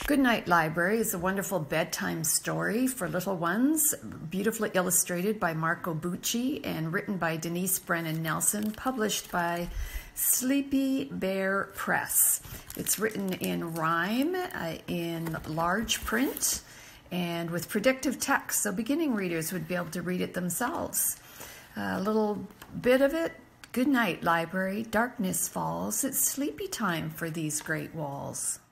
Good Night Library is a wonderful bedtime story for little ones, beautifully illustrated by Marco Bucci and written by Denise Brennan-Nelson, published by Sleepy Bear Press. It's written in rhyme, in large print, and with predictive text, so beginning readers would be able to read it themselves. A little bit of it. Good night, library. Darkness falls. It's sleepy time for these great walls.